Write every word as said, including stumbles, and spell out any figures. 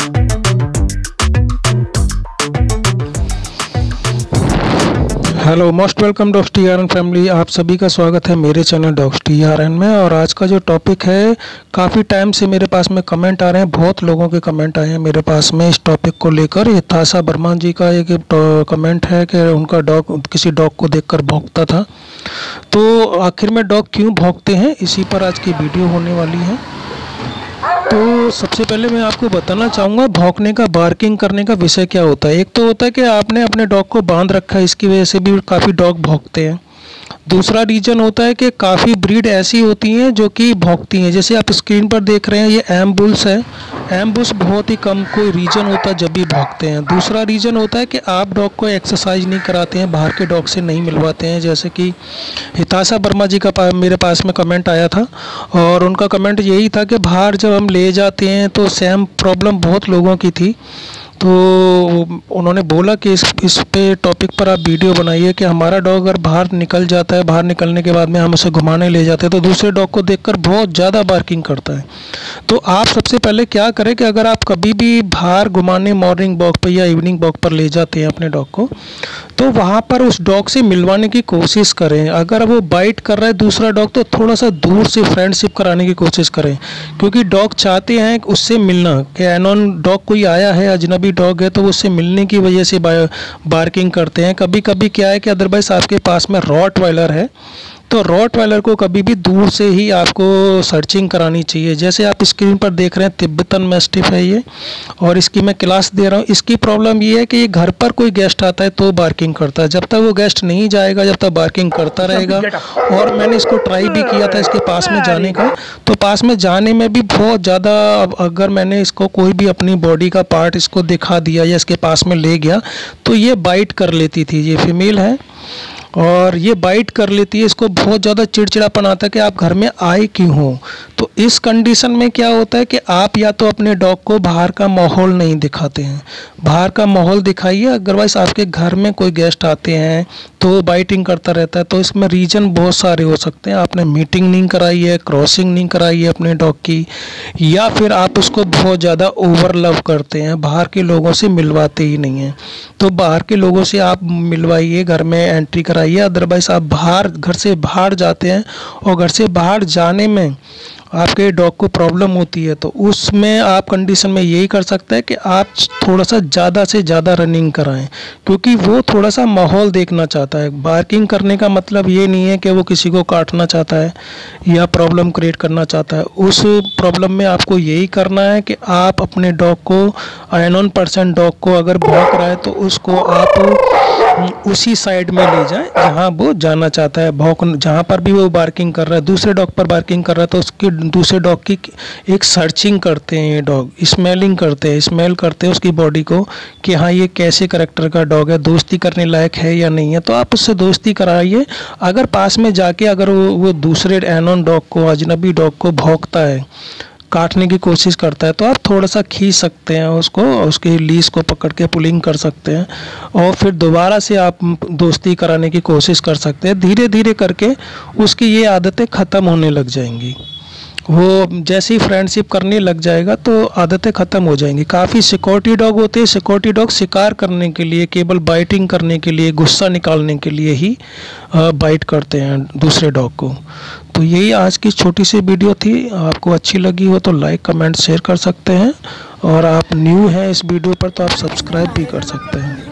Hello, most welcome dogs T R N family. आप सभी का स्वागत है मेरे channel dogs T R N में। और आज का जो टॉपिक है, काफ़ी टाइम से मेरे पास में कमेंट आ रहे हैं, बहुत लोगों के कमेंट आए हैं मेरे पास में इस टॉपिक को लेकर। ये ताशा वर्मा जी का एक कमेंट है कि उनका डॉग किसी डॉग को देखकर भौंकता था। तो आखिर में डॉग क्यों भौंकते हैं, इसी पर आज की वीडियो होने वाली है। तो सबसे पहले मैं आपको बताना चाहूँगा भौंकने का, बार्किंग करने का विषय क्या होता है। एक तो होता है कि आपने अपने डॉग को बांध रखा है, इसकी वजह से भी काफ़ी डॉग भौंकते हैं। दूसरा रीज़न होता है कि काफ़ी ब्रीड ऐसी होती हैं जो कि भौंकती हैं। जैसे आप स्क्रीन पर देख रहे हैं, ये एम बुल्स है। एम बुल्स बहुत ही कम कोई रीज़न होता है जब भी भौंकते हैं। दूसरा रीज़न होता है कि आप डॉग को एक्सरसाइज नहीं कराते हैं, बाहर के डॉग से नहीं मिलवाते हैं। जैसे कि ताशा वर्मा जी का पा, मेरे पास में कमेंट आया था, और उनका कमेंट यही था कि बाहर जब हम ले जाते हैं तो सेम प्रॉब्लम बहुत लोगों की थी। तो उन्होंने बोला कि इस इस पे टॉपिक पर आप वीडियो बनाइए कि हमारा डॉग अगर बाहर निकल जाता है, बाहर निकलने के बाद में हम उसे घुमाने ले जाते हैं तो दूसरे डॉग को देखकर बहुत ज़्यादा बार्किंग करता है। तो आप सबसे पहले क्या करें कि अगर आप कभी भी बाहर घुमाने मॉर्निंग वॉक पर या इवनिंग वॉक पर ले जाते हैं अपने डॉग को, तो वहाँ पर उस डॉग से मिलवाने की कोशिश करें। अगर वो बाइट कर रहा है दूसरा डॉग तो थोड़ा सा दूर से फ्रेंडशिप कराने की कोशिश करें, क्योंकि डॉग चाहते हैं उससे मिलना कि अननोन डॉग कोई आया है, अजनबी डॉग है, तो उससे मिलने की वजह से बार्किंग करते हैं। कभी कभी क्या है कि अदरवाइज आपके पास में रॉटवाइलर है, तो रॉटवाइलर को कभी भी दूर से ही आपको सर्चिंग करानी चाहिए। जैसे आप स्क्रीन पर देख रहे हैं, तिब्बतन मैस्टिफ है ये, और इसकी मैं क्लास दे रहा हूँ। इसकी प्रॉब्लम ये है कि ये घर पर कोई गेस्ट आता है तो बार्किंग करता है, जब तक वो गेस्ट नहीं जाएगा जब तक बार्किंग करता रहेगा। और मैंने इसको ट्राई भी किया था इसके पास में जाने का, तो पास में जाने में भी बहुत ज़्यादा, अगर मैंने इसको कोई भी अपनी बॉडी का पार्ट इसको दिखा दिया या इसके पास में ले गया तो ये बाइट कर लेती थी। ये फीमेल है और ये बाइट कर लेती है। इसको बहुत ज़्यादा चिड़चिड़ापन आता है कि आप घर में आए क्यों हो। तो इस कंडीशन में क्या होता है कि आप या तो अपने डॉग को बाहर का माहौल नहीं दिखाते हैं, बाहर का माहौल दिखाइए। अदरवाइज आपके घर में कोई गेस्ट आते हैं तो बाइटिंग करता रहता है। तो इसमें रीज़न बहुत सारे हो सकते हैं। आपने मीटिंग नहीं कराई है, क्रॉसिंग नहीं कराई है अपने डॉग की, या फिर आप उसको बहुत ज़्यादा ओवर लव करते हैं, बाहर के लोगों से मिलवाते ही नहीं हैं। तो बाहर के लोगों से आप मिलवाइए, घर में एंट्री कराइए। अदरवाइज आप बाहर, घर से बाहर जाते हैं और घर से बाहर जाने में आपके डॉग को प्रॉब्लम होती है, तो उसमें आप कंडीशन में यही कर सकते हैं कि आप थोड़ा सा ज़्यादा से ज़्यादा रनिंग कराएं, क्योंकि वो थोड़ा सा माहौल देखना चाहता है। बार्किंग करने का मतलब ये नहीं है कि वो किसी को काटना चाहता है या प्रॉब्लम क्रिएट करना चाहता है। उस प्रॉब्लम में आपको यही करना है कि आप अपने डॉग को, अननोन पर्सन डॉग को अगर भौंक रहा है तो उसको आप उसी साइड में ले जाएं जहां वो जाना चाहता है। भौंक जहां पर भी वो बार्किंग कर रहा है, दूसरे डॉग पर बार्किंग कर रहा है, तो उसके दूसरे डॉग की एक सर्चिंग करते हैं ये डॉग, स्मेलिंग करते हैं, स्मेल करते हैं उसकी बॉडी को कि हाँ ये कैसे करैक्टर का डॉग है, दोस्ती करने लायक है या नहीं है। तो आप उससे दोस्ती कराइए। अगर पास में जाके अगर वो, वो दूसरे अननोन डॉग को, अजनबी डॉग को भौंकता है, काटने की कोशिश करता है, तो आप थोड़ा सा खींच सकते हैं उसको, उसके लीज को पकड़ के पुलिंग कर सकते हैं, और फिर दोबारा से आप दोस्ती कराने की कोशिश कर सकते हैं। धीरे धीरे करके उसकी ये आदतें ख़त्म होने लग जाएंगी। वो जैसे ही फ्रेंडशिप करने लग जाएगा तो आदतें ख़त्म हो जाएंगी। काफ़ी सिक्योरिटी डॉग होते हैं, सिक्योरिटी डॉग शिकार करने के लिए, केवल बाइटिंग करने के लिए, गुस्सा निकालने के लिए ही बाइट करते हैं दूसरे डॉग को। तो यही आज की छोटी सी वीडियो थी। आपको अच्छी लगी हो तो लाइक, कमेंट, शेयर कर सकते हैं, और आप न्यू हैं इस वीडियो पर तो आप सब्सक्राइब भी कर सकते हैं।